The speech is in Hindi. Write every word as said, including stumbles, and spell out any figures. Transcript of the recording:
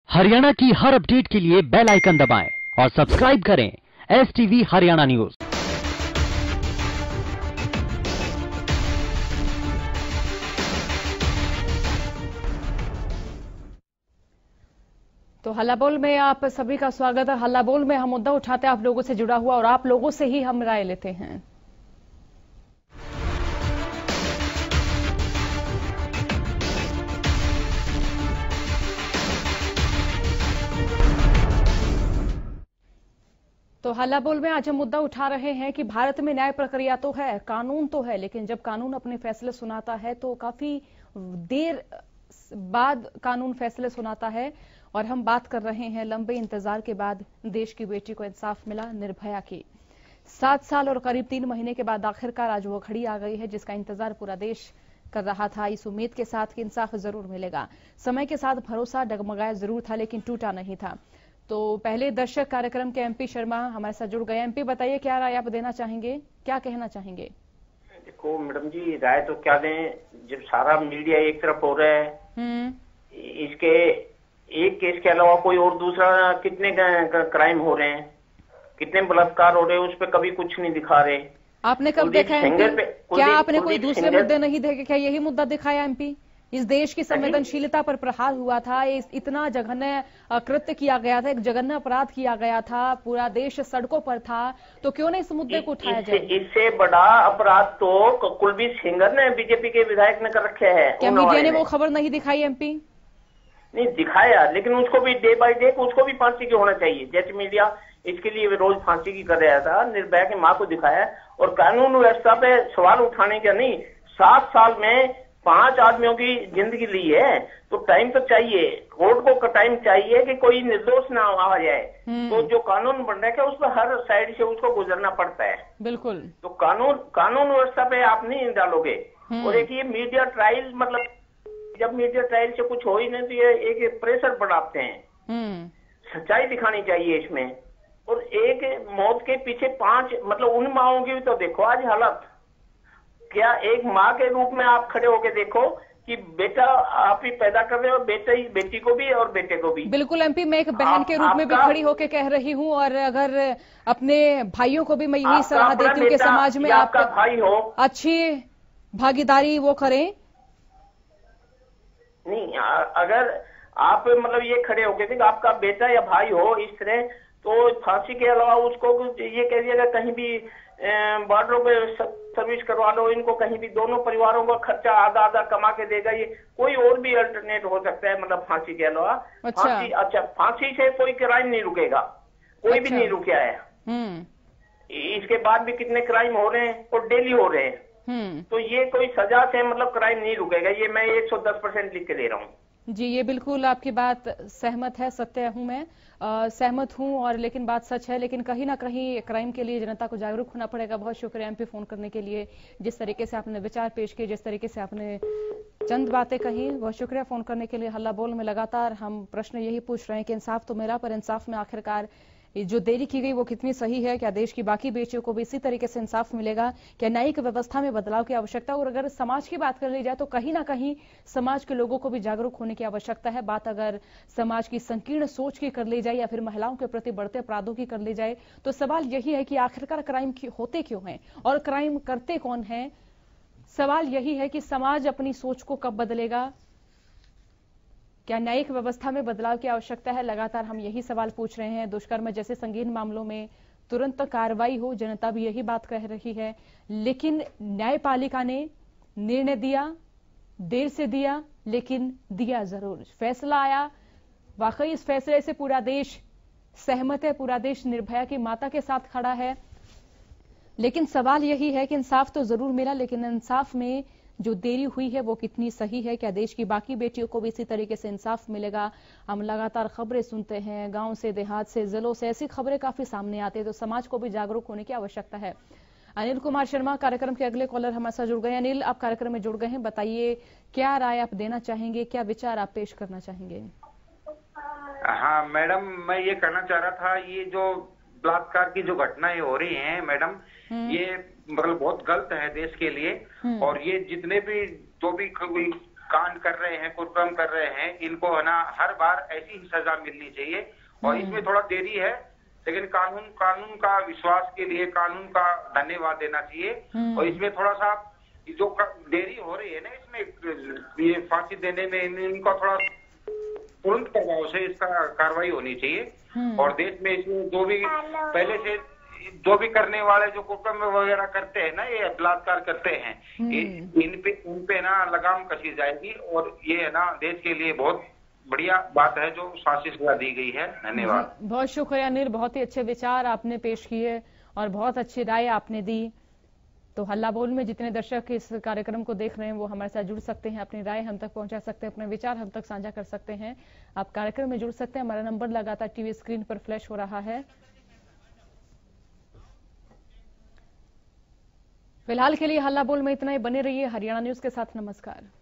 हरियाणा की हर अपडेट के लिए बेल आइकन दबाएं और सब्सक्राइब करें एस टीवी हरियाणा न्यूज। तो हल्ला बोल में आप सभी का स्वागत है। हल्ला बोल में हम मुद्दा उठाते हैं आप लोगों से जुड़ा हुआ और आप लोगों से ही हम राय लेते हैं। तो हल्ला बोल में आज हम मुद्दा उठा रहे हैं कि भारत में न्याय प्रक्रिया तो है, कानून तो है, लेकिन जब कानून अपने फैसले सुनाता है तो काफी देर बाद कानून फैसले सुनाता है। और हम बात कर रहे हैं लंबे इंतजार के बाद देश की बेटी को इंसाफ मिला, निर्भया की। सात साल और करीब तीन महीने के बाद आखिरकार आज वो घड़ी आ गई है जिसका इंतजार पूरा देश कर रहा था, इस उम्मीद के साथ कि इंसाफ जरूर मिलेगा। समय के साथ भरोसा डगमगाया जरूर था लेकिन टूटा नहीं था। तो पहले दर्शक कार्यक्रम के एमपी शर्मा हमारे साथ जुड़ गए। एमपी बताइए, क्या राय आप देना चाहेंगे, क्या कहना चाहेंगे? देखो मैडम जी, राय तो क्या दें, जब सारा मीडिया एक तरफ हो रहा है, इसके एक केस के अलावा कोई और दूसरा कितने क्राइम हो रहे हैं, कितने बलात्कार हो रहे हैं, उस पर कभी कुछ नहीं दिखा रहे। आपने कब देखा है एमपी? क्या आपने कोई दूसरे मुद्दे नहीं देखे? क्या यही मुद्दा दिखाया एमपी? इस देश की संवेदनशीलता पर प्रहार हुआ था, इतना जघन्य कृत्य किया गया था, एक जघन्य अपराध किया गया था, पूरा देश सड़कों पर था, तो क्यों नहीं इस मुद्दे को उठाया जाए? इससे बड़ा अपराध तो कुलबीर सिंगर ने, बीजेपी के विधायक ने कर रखे हैं। क्या मीडिया ने वो खबर नहीं दिखाई एमपी? नहीं दिखाया, लेकिन उसको भी डे बाय डे उसको भी फांसी की होना चाहिए। जैसे मीडिया इसके लिए रोज फांसी की कर रहा था, निर्भया की मां को दिखाया। और कानून व्यवस्था पे सवाल उठाने का नहीं, सात साल में पांच आदमियों की जिंदगी ली है तो टाइम तो चाहिए, कोर्ट को टाइम चाहिए कि कोई निर्दोष ना आ जाए। तो जो कानून बन रहा है उस पर हर साइड से उसको गुजरना पड़ता है। बिल्कुल। तो कानून कानून व्यवस्था पे आप नहीं डालोगे। और एक ये मीडिया ट्रायल, मतलब जब मीडिया ट्रायल से कुछ हो ही नहीं तो ये एक प्रेशर बढ़ाते हैं। सच्चाई दिखानी चाहिए इसमें। और एक मौत के पीछे पांच, मतलब उन माओं की भी तो देखो आज हालत। क्या एक माँ के रूप में आप खड़े होके देखो कि बेटा आप ही पैदा कर रहे हो, बेटा ही, बेटी को भी और बेटे को भी। बिल्कुल एमपी, मैं एक बहन के रूप में भी खड़ी होके कह रही हूँ और अगर अपने भाइयों को भी मैं यही सलाह देती हूँ कि समाज में आपका भाई हो, अच्छी भागीदारी वो करें। नहीं, अगर आप मतलब ये खड़े होके कि आपका बेटा या भाई हो इस तरह, तो फांसी के अलावा उसको ये कह दिएगा कहीं भी बॉर्डरों पे सर्विस करवा लो, इनको कहीं भी, दोनों परिवारों का खर्चा आधा आधा कमा के देगा। ये कोई और भी अल्टरनेट हो सकता है, मतलब फांसी के अलावा। अच्छा। फांसी, अच्छा फांसी से कोई क्राइम नहीं रुकेगा, कोई अच्छा। भी नहीं रुका है। इसके बाद भी कितने क्राइम हो रहे हैं और डेली हो रहे हैं। तो ये कोई सजा से मतलब क्राइम नहीं रुकेगा, ये मैं एक सौ दस परसेंट लिख के दे रहा हूँ। जी, ये बिल्कुल आपकी बात सहमत है, सत्य हूं मैं, आ, सहमत हूं। और लेकिन बात सच है, लेकिन कहीं ना कहीं क्राइम के लिए जनता को जागरूक होना पड़ेगा। बहुत शुक्रिया एमपी फोन करने के लिए, जिस तरीके से आपने विचार पेश किए, जिस तरीके से आपने चंद बातें कही, बहुत शुक्रिया फोन करने के लिए। हल्ला बोल में लगातार हम प्रश्न यही पूछ रहे हैं कि इंसाफ तो मिला, पर इंसाफ में आखिरकार जो देरी की गई वो कितनी सही है? क्या देश की बाकी बेटियों को भी इसी तरीके से इंसाफ मिलेगा? क्या न्यायिक व्यवस्था में बदलाव की आवश्यकता? और अगर समाज की बात कर ली जाए तो कहीं ना कहीं समाज के लोगों को भी जागरूक होने की आवश्यकता है। बात अगर समाज की संकीर्ण सोच की कर ली जाए या फिर महिलाओं के प्रति बढ़ते अपराधों की कर ली जाए तो सवाल यही है कि आखिरकार क्राइम होते क्यों हैं और क्राइम करते कौन है? सवाल यही है कि समाज अपनी सोच को कब बदलेगा? क्या न्यायिक व्यवस्था में बदलाव की आवश्यकता है? लगातार हम यही सवाल पूछ रहे हैं। दुष्कर्म जैसे संगीन मामलों में तुरंत कार्रवाई हो, जनता भी यही बात कह रही है। लेकिन न्यायपालिका ने निर्णय दिया, देर से दिया, लेकिन दिया जरूर। फैसला आया, वाकई इस फैसले से पूरा देश सहमत है, पूरा देश निर्भया की माता के साथ खड़ा है। लेकिन सवाल यही है कि इंसाफ तो जरूर मिला, लेकिन इंसाफ में जो देरी हुई है वो कितनी सही है? क्या देश की बाकी बेटियों को भी इसी तरीके से इंसाफ मिलेगा? हम लगातार खबरें सुनते हैं, गांव से, देहात से, जिलों से ऐसी खबरें काफी सामने आती है, तो समाज को भी जागरूक होने की आवश्यकता है। अनिल कुमार शर्मा कार्यक्रम के अगले कॉलर हमारे साथ जुड़ गए। अनिल, आप कार्यक्रम में जुड़ गए हैं, बताइए क्या राय आप देना चाहेंगे, क्या विचार आप पेश करना चाहेंगे? हाँ मैडम, मैं ये कहना चाह रहा था, ये जो बलात्कार की जो घटनाएं हो रही हैं मैडम, ये मतलब बहुत गलत है देश के लिए। और ये जितने भी जो भी कांड कर रहे हैं, कुकर्म कर रहे हैं, इनको है ना हर बार ऐसी ही सजा मिलनी चाहिए। और इसमें थोड़ा देरी है, लेकिन कानून कानून का विश्वास के लिए कानून का धन्यवाद देना चाहिए। और इसमें थोड़ा सा जो देरी हो रही है ना, इसमें ये फांसी देने में इनका थोड़ा तुरंत प्रभाव से इसका कार्रवाई होनी चाहिए। और देश में इसमें जो भी पहले से जो भी करने वाले जो कुकर्म वगैरह करते हैं ना, ये बलात्कार करते हैं, इन पे उन पे ना लगाम कसी जाएगी। और ये है ना देश के लिए बहुत बढ़िया बात है जो फांसी सजा दी गई है। धन्यवाद। बहुत शुक्रिया अनिल, बहुत ही अच्छे विचार आपने पेश किए और बहुत अच्छी राय आपने दी। तो हल्ला बोल में जितने दर्शक इस कार्यक्रम को देख रहे हैं वो हमारे साथ जुड़ सकते हैं, अपनी राय हम तक पहुंचा सकते हैं, अपने विचार हम तक साझा कर सकते हैं। आप कार्यक्रम में जुड़ सकते हैं, हमारा नंबर लगातार टीवी स्क्रीन पर फ्लैश हो रहा है। फिलहाल के लिए हल्ला बोल में इतना ही, बने रहिए हरियाणा न्यूज के साथ। नमस्कार।